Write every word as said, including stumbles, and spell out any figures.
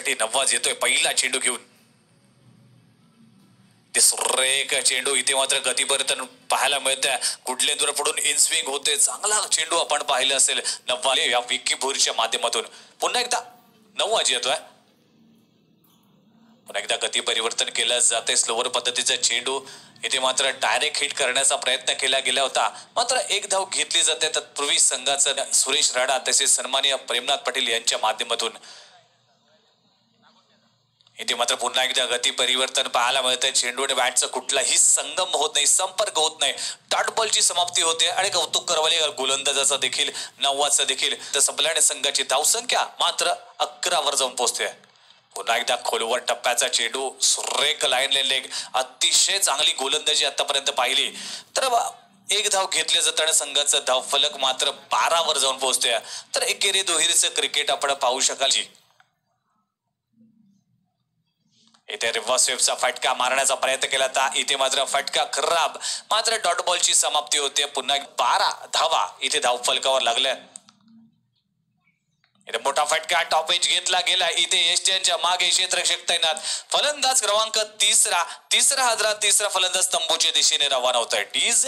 साठी नवाज येतोय पहिला चेंडू घेऊन. ते सुरेख चेंडू इथे मात्र गतीपरिवर्तन पाहायला मिळतंय. कुठलेंदूर पडून इन स्विंग होते. चांगला चेंडू आपण पाहिलं असेल नवाज या विकी भोईरच्या माध्यमातून. पुन्हा एकदा नवाज येतोय. पुन्हा एकदा गती परिवर्तन केलं जाते. स्लोवर पद्धतीचा चेंडू इथे मात्र डायरेक्ट हिट करण्याचा प्रयत्न केला गेला होता, मात्र एक धाव घेतली जाते. तत्पूर्वी संघाचं सुरेश राणा तसेच सन्माननीय प्रेमनाथ पाटील यांच्या माध्यमातून इथे मात्र पुन्हा एकदा गती परिवर्तन पाहायला मिळतंय. चेंडू आणि बॅटचा कुठलाही संगम होत नाही, संपर्क होत नाही. डॉट बॉलची समाप्ती होते आणि कौतुक करवाले गोलंदाजाचा देखील नवाजचा देखील. तर संपल्याने संघाची धावसंख्या मात्र अकरा वर जाऊन पोहोचते. पुन्हा एकदा खोलवर टप्प्याचा चेंडू, सुरेख लाईन लेग, अतिशय चांगली गोलंदाजी आतापर्यंत पाहिली. तर एक धाव घेतले जाताना संघाचा धाव फलक मात्र बारा वर जाऊन पोहोचते. तर एकेरी दुहेरीचं क्रिकेट आपण पाहू शकाल. इथे रिव्हर्स स्वीपचा फटका मारण्याचा प्रयत्न केला होता. इथे मात्र फटका खराब, मात्र डॉट बॉलची समाप्ती होते. पुन्हा बारा धावा इथे धाव फलकावर लागल्या. इथे मोठा फटका टॉप एज घेतला गेला. इथे एसटीएनच्या मागे क्षेत्ररक्षक तैनात. फलंदाज क्रमांक तिसरा तिसरा हजरा तिसरा फलंदाज तंबूच्या दिशेने रवाना होत आहे. डीजे